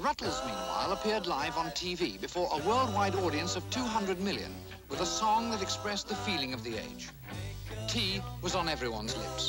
Ruttles, meanwhile, appeared live on TV before a worldwide audience of 200 million with a song that expressed the feeling of the age. Tea was on everyone's lips.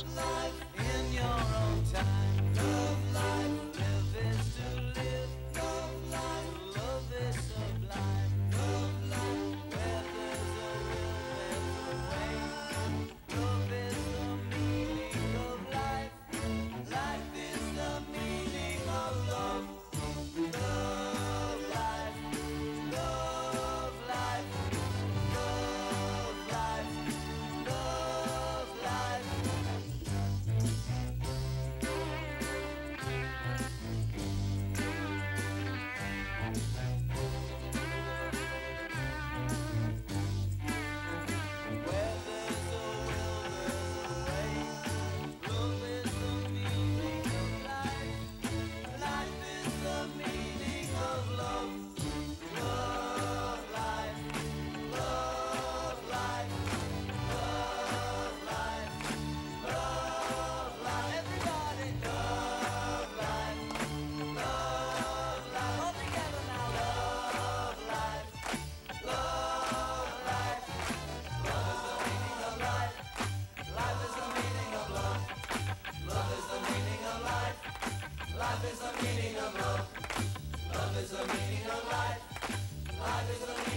Life is the meaning of love. Love is the meaning of life. Life is the meaning